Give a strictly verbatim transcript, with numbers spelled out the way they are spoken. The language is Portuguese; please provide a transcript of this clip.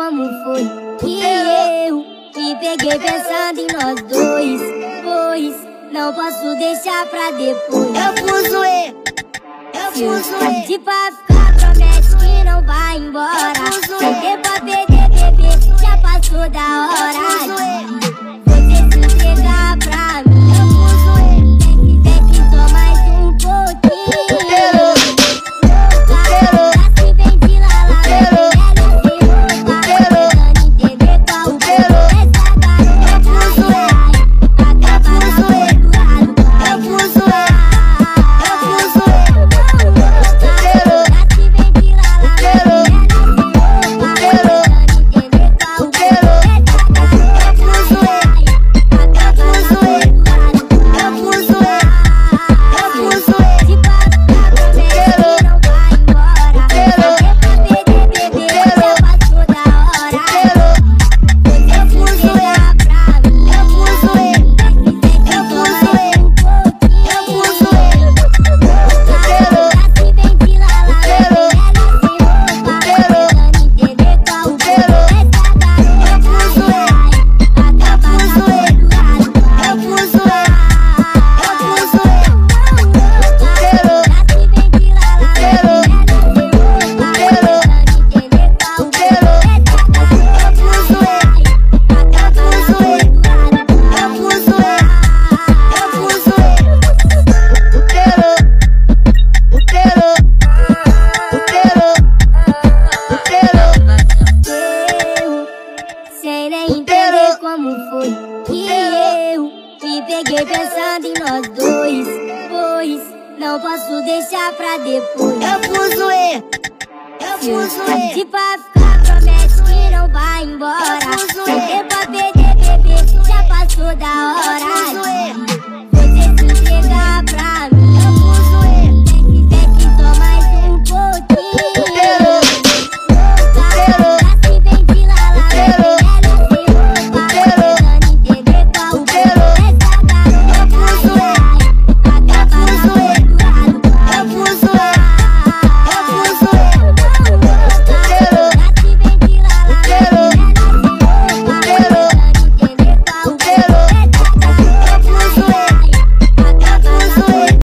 como foi que eu me peguei pensando em nós dois. Pois não posso deixar pra depois. Eu fuzoei, eu fuzoei. Se pra ficar, promete que não vai embora. Se der pra perder, bebê, já passou da hora de você se entregar pra mim. Desce, desce só mais um pouquinho. Entender como foi que eu me peguei pensando em nós dois. Pois não posso deixar pra depois. Eu fuzoei, eu fuzoei. Se pra ficar, promete que não vai embora.